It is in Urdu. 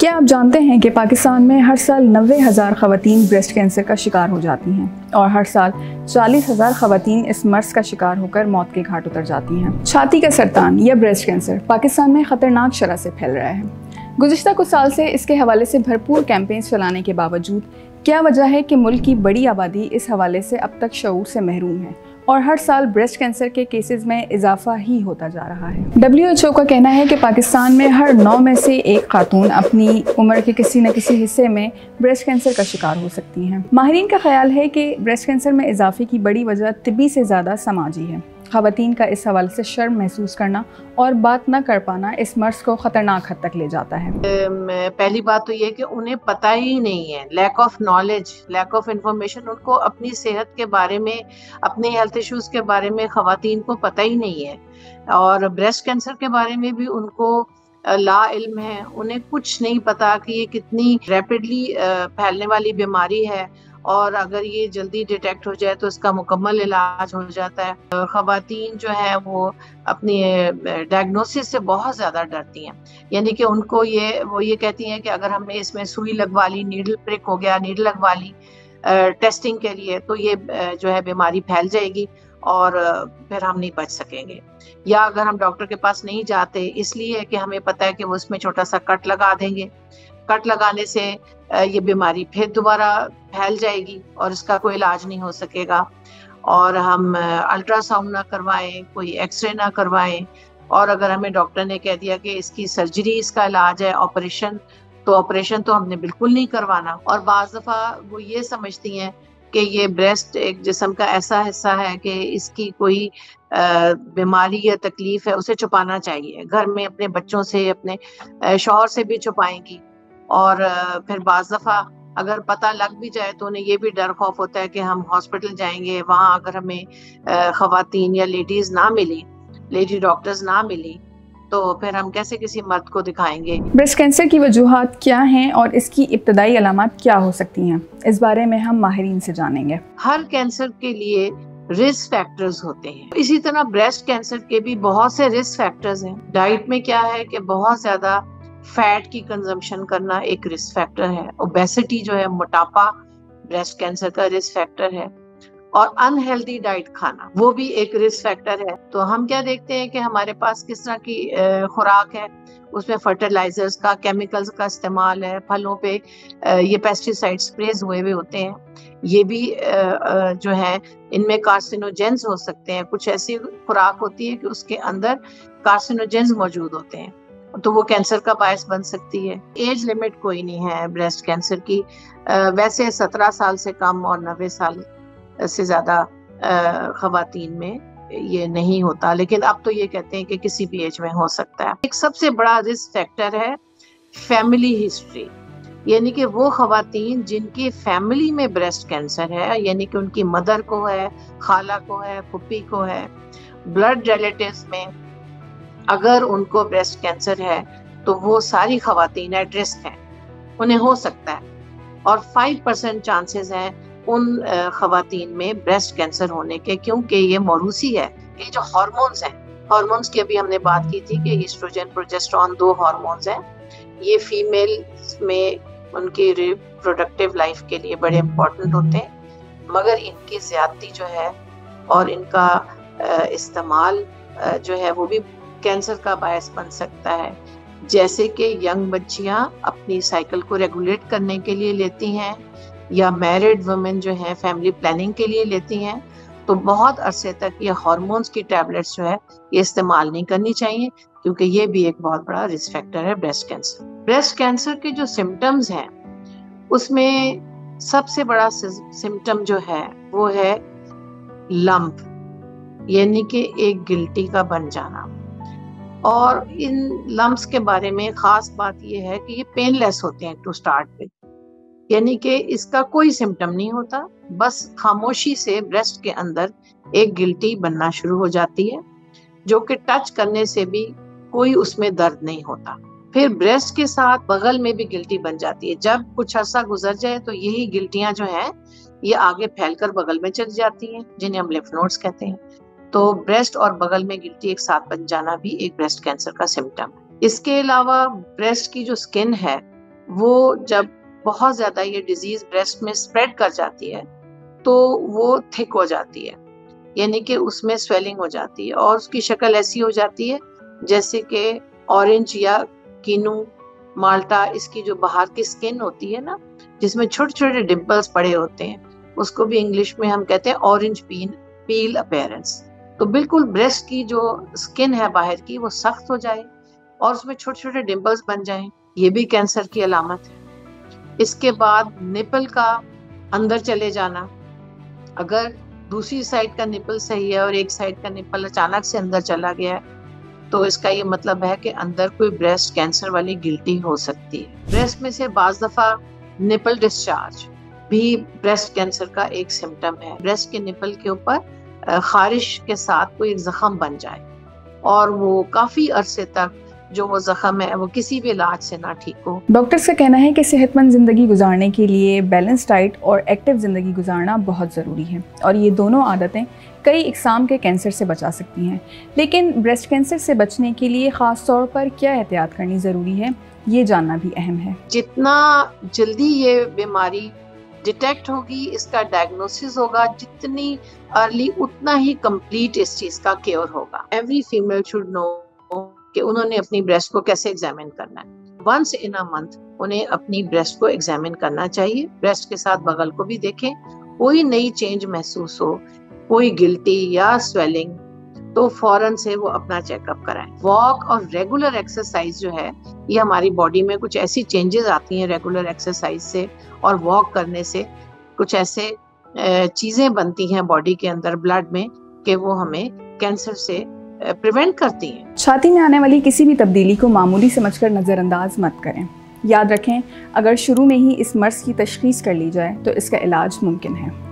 کیا آپ جانتے ہیں کہ پاکستان میں ہر سال 90,000 خواتین بریسٹ کینسر کا شکار ہو جاتی ہیں اور ہر سال 40,000 خواتین اس مرض کا شکار ہو کر موت کے گھاٹ اتر جاتی ہیں۔ چھاتی کا سرطان یا بریسٹ کینسر پاکستان میں خطرناک شرح سے پھیل رہا ہے۔ گزشتہ کچھ سال سے اس کے حوالے سے بھرپور کیمپینز چلانے کے باوجود کیا وجہ ہے کہ ملک کی بڑی آبادی اس حوالے سے اب تک شعور سے محروم ہے اور ہر سال بریسٹ کینسر کے کیسز میں اضافہ ہی ہوتا جا رہا ہے؟ WHO کا کہنا ہے کہ پاکستان میں ہر 9 میں سے ایک خاتون اپنی عمر کے کسی نہ کسی حصے میں بریسٹ کینسر کا شکار ہو سکتی ہیں۔ ماہرین کا خیال ہے کہ بریسٹ کینسر میں اضافے کی بڑی وجہ طبی سے زیادہ سماجی ہے۔ خواتین کا اس حوالے سے شرم محسوس کرنا اور بات نہ کر پانا اس مرض کو خطرناک حد تک لے جاتا ہے۔ پہلی بات تو یہ کہ انہیں پتہ ہی نہیں ہے، lack of knowledge, lack of information, ان کو اپنی صحت کے بارے میں، اپنے ہیلتھ ایشوز کے بارے میں خواتین کو پتہ ہی نہیں ہے، اور بریسٹ کینسر کے بارے میں بھی ان کو لا علم ہے۔ انہیں کچھ نہیں پتا کہ یہ کتنی ریپڈلی پھیلنے والی بیماری ہے، اور اگر یہ جلدی ڈیٹیکٹ ہو جائے تو اس کا مکمل علاج ہو جاتا ہے۔ خواتین جو ہے وہ اپنی ڈائگنوسس سے بہت زیادہ ڈرتی ہیں، یعنی کہ ان کو وہ یہ کہتی ہیں کہ اگر ہم نے اس میں سوئی لگوا لی، نیڈل پرک ہو گیا، نیڈل لگوا لی ٹیسٹنگ کے لیے، تو یہ جو ہے بیماری پھیل جائے گی اور پھر ہم نہیں بچ سکیں گے۔ یا اگر ہم ڈاکٹر کے پاس نہیں جاتے اس لیے کہ ہمیں پتہ ہے کہ وہ اس میں چھوٹا سا کٹ لگا دیں گے، کٹ لگانے سے یہ بیماری پھر دوبارہ پھیل جائے گی اور اس کا کوئی علاج نہیں ہو سکے گا، اور ہم الٹرا ساؤنڈ نہ کروائیں، کوئی ایکس رے نہ کروائیں، اور اگر ہمیں ڈاکٹر نے کہہ دیا کہ اس کی سرجری اس کا علاج ہے، آپریشن تو ہم نے بالکل نہیں کروانا۔ اور بعض دفعہ وہ یہ سمجھتی ہیں کہ یہ بریسٹ ایک جسم کا ایسا حصہ ہے کہ اس کی کوئی بیماری یا تکلیف ہے، اسے چھپانا چاہیے، گھر میں اپنے بچوں سے، اپنے شوہر سے بھی چھپائیں گی، اور پھر بعض دفعہ اگر پتہ لگ بھی جائے تو انہیں یہ بھی ڈر خوف ہوتا ہے کہ ہم ہاسپٹل جائیں گے، وہاں اگر ہمیں خواتین یا لیڈیز نہ ملی، لیڈی ڈاکٹرز نہ ملی، تو پھر ہم کیسے کسی مرد کو دکھائیں گے۔ بریسٹ کینسر کی وجوہات کیا ہیں اور اس کی ابتدائی علامات کیا ہو سکتی ہیں، اس بارے میں ہم ماہرین سے جانیں گے۔ ہر کینسر کے لیے رسک فیکٹرز ہوتے ہیں، اسی طرح بریسٹ کینسر کے بھی بہت سے رسک فیکٹرز ہیں۔ ڈائٹ میں کیا ہے کہ بہت زیادہ فیٹ کی کنزمپشن کرنا ایک رسک فیکٹر ہے، اوبیسٹی جو ہے، موٹاپا بریسٹ کینسر کا رسک فیکٹر ہے، اور ان ہیلدی ڈائٹ کھانا وہ بھی ایک رسک فیکٹر ہے۔ تو ہم کیا دیکھتے ہیں کہ ہمارے پاس کس طرح کی خوراک ہے، اس میں فرٹیلائزرز کا، کیمیکلز کا استعمال ہے، پھلوں پہ یہ پیسٹی سائڈ اسپریز ہوئے ہوتے ہیں، یہ بھی جو ہے ان میں کارسینوجینز ہو سکتے ہیں۔ کچھ ایسی خوراک ہوتی ہے کہ اس کے اندر کارسینوجینز موجود ہوتے ہیں، تو وہ کینسر کا باعث بن سکتی ہے۔ ایج لمٹ کوئی نہیں ہے بریسٹ کینسر کی، ویسے 17 سال سے کم اور 90 سال سے زیادہ خواتین میں یہ نہیں ہوتا، لیکن اب تو یہ کہتے ہیں کہ کسی بھی ایج میں ہو سکتا ہے۔ ایک سب سے بڑا رسک فیکٹر ہے فیملی ہسٹری، یعنی کہ وہ خواتین جن کی فیملی میں بریسٹ کینسر ہے، یعنی کہ ان کی مدر کو ہے، خالہ کو ہے، پھوپھی کو ہے، بلڈ ریلیٹیوز میں اگر ان کو بریسٹ کینسر ہے تو وہ ساری خواتین ایٹ رسک ہیں، انہیں ہو سکتا ہے، اور 5% چانسز ہیں ان خواتین میں بریسٹ کینسر ہونے کے، کیونکہ یہ موروثی ہے۔ یہ جو ہارمونز ہیں، ہارمونز کی ابھی ہم نے بات کی تھی کہ ایسٹروجن، پروجسٹرون 2 ہارمونز ہیں، یہ فیمیل میں ان کی ریپروڈکٹیو لائف کے لیے بڑے امپورٹنٹ ہوتے ہیں، مگر ان کی زیادتی جو ہے اور ان کا استعمال جو ہے وہ بھی کینسر کا باعث بن سکتا ہے۔ جیسے کہ ینگ بچیاں اپنی سائیکل کو ریگولیٹ کرنے کے لیے لیتی ہیں، یا میرڈ وومن جو ہیں فیملی پلاننگ کے لیے لیتی ہیں، تو بہت عرصے تک یہ ہارمونز کی ٹیبلٹس جو ہے یہ استعمال نہیں کرنی چاہیے، کیونکہ یہ بھی ایک بہت بڑا رسک فیکٹر ہے بریسٹ کینسر۔ بریسٹ کینسر کے جو سمٹمز ہیں اس میں سب سے بڑا سمٹم جو ہے وہ ہے لمپ، یعنی کہ ایک گلٹی کا بن جانا، اور ان لمپس کے بارے میں خاص بات یہ ہے کہ یہ پین لیس ہوتے ہیں ٹو سٹارٹ with، یعنی کہ اس کا کوئی سمٹم نہیں ہوتا، بس خاموشی سے بریسٹ کے اندر ایک گلٹی بننا شروع ہو جاتی ہے، جو کہ ٹچ کرنے سے بھی کوئی اس میں درد نہیں ہوتا۔ پھر بریسٹ کے ساتھ بغل میں بھی گلٹی بن جاتی ہے، جب کچھ عرصہ گزر جائے تو یہی گلٹیاں جو ہیں یہ آگے پھیل کر بغل میں چلی جاتی ہیں، جنہیں ہم لیمف نوڈز کہتے ہیں۔ تو بریسٹ اور بغل میں گلٹی ایک ساتھ بن جانا بھی ایک بریسٹ کینسر کا سمٹم ہے۔ اس کے علاوہ بریسٹ کی جو سکن ہے وہ جب بہت زیادہ یہ ڈیزیز بریسٹ میں اسپریڈ کر جاتی ہے تو وہ تھک ہو جاتی ہے، یعنی کہ اس میں سویلنگ ہو جاتی ہے اور اس کی شکل ایسی ہو جاتی ہے جیسے کہ اورنج یا کینو مالٹا، اس کی جو باہر کی سکن ہوتی ہے نا جس میں چھوٹے چھوٹے ڈمپلز پڑے ہوتے ہیں، اس کو بھی انگلش میں ہم کہتے ہیں اورنج پیل اپیرنس۔ تو بالکل بریسٹ کی جو سکن ہے باہر کی وہ سخت ہو جائے اور اس میں چھوٹے چھوٹے ڈمپلز بن جائیں، یہ بھی کینسر کی علامت ہے۔ اس کے بعد نپل کا اندر چلے جانا، اگر دوسری سائڈ کا نپل صحیح ہے اور ایک سائڈ کا نپل اچانک سے اندر چلا گیا ہے تو اس کا یہ مطلب ہے کہ اندر کوئی بریسٹ کینسر والی گلٹی ہو سکتی ہے۔ بریسٹ میں سے بعض دفعہ نپل ڈسچارج بھی بریسٹ کینسر کا ایک سمٹم ہے۔ بریسٹ کے نپل کے اوپر خارش کے ساتھ کوئی ایک زخم بن جائے اور وہ کافی عرصے تک جو وہ زخم ہے وہ کسی بھی علاج سے نہ ٹھیک ہو۔ ڈاکٹرز کا کہنا ہے کہ صحت مند زندگی گزارنے کے لیے بیلنس ڈائٹ اور ایکٹیو زندگی گزارنا بہت ضروری ہے، اور یہ دونوں عادتیں کئی اقسام کے کینسر سے بچا سکتی ہیں۔ لیکن بریسٹ کینسر سے بچنے کے لیے خاص طور پر کیا احتیاط کرنی ضروری ہے، یہ جاننا بھی اہم ہے۔ جتنا جلدی یہ بیماری ڈیٹیکٹ ہوگی، اس کا ڈائگنوسس ہوگا، جتنی ارلی اتنا ہی کمپلیٹ اس چیز کا کیور ہوگا۔ ایوری فیمیل شوڈ نو کہ انہوں نے اپنی بریسٹ کو کیسے ایگزامن کرنا ہے۔ ونس ان اے منتھ انہیں اپنی بریسٹ کو ایگزامن کرنا چاہیے، بریسٹ کے ساتھ بغل کو بھی دیکھیں، کوئی نئی چینج محسوس ہو، کوئی گلٹی یا سویلنگ تو فوراً سے وہ اپنا چیک اپ کرائیں۔ واک اور ریگولر ایکسرسائز جو ہے یہ ہماری باڈی میں کچھ ایسی چینجز آتی ہیں ریگولر ایکسرسائز سے اور واک کرنے سے، کچھ ایسے چیزیں بنتی ہیں باڈی کے اندر بلڈ میں کہ وہ ہمیں کینسر سے پریونٹ کرتی ہیں۔ چھاتی میں آنے والی کسی بھی تبدیلی کو معمولی سمجھ کر نظر انداز مت کریں۔ یاد رکھیں، اگر شروع میں ہی اس مرض کی تشخیص کر لی جائے تو اس کا علاج ممکن ہے۔